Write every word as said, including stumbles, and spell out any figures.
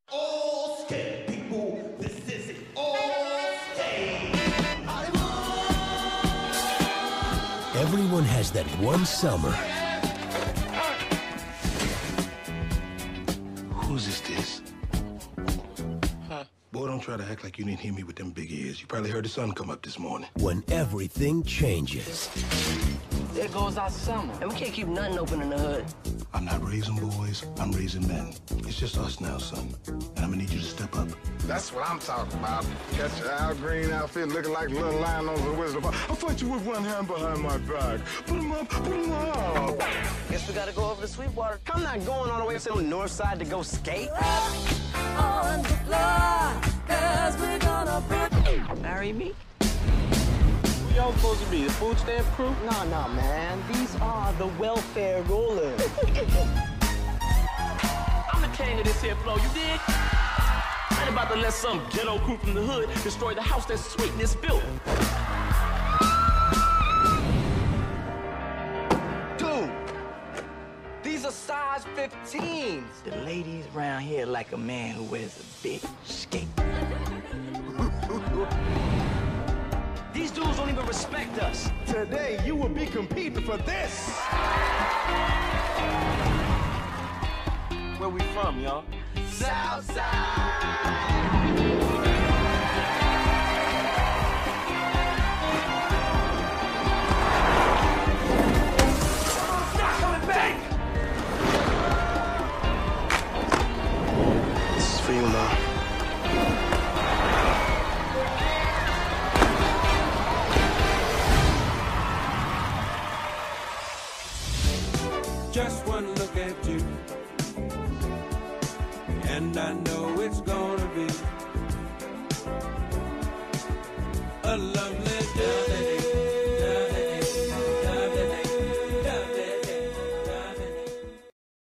All state people, this is all state. Everyone has that one summer. Whose is this? Huh? Boy, don't try to act like you didn't hear me with them big ears. You probably heard the sun come up this morning. When everything changes. There goes our summer. And we can't keep nothing open in the hood. I'm not raising boys, I'm raising men. It's just us now, son. And I'm gonna need you to step up. That's what I'm talking about. Got your Al Green outfit looking like little lion on the Wizard of Oz. I'll fight you with one hand behind my back. Put him up, put him up. Guess we gotta go over to Sweetwater. I'm not going all the way to the north side to go skate. On the floor, cause we're gonna put... Marry me? Who y'all supposed to be, the food stamp crew? No, no, man. These are the welfare rollers. I'm the king of this here flow, you dig? I ain't about to let some ghetto crew from the hood destroy the house that Sweetness built. Dude, these are size fifteens. The ladies around here like a man who wears a big skate. These dudes don't even respect us. Today, you will be competing for this. Where we from, y'all? Southside. Not coming back! This is for you, Mom. Just one look at you, and I know it's gonna be a love.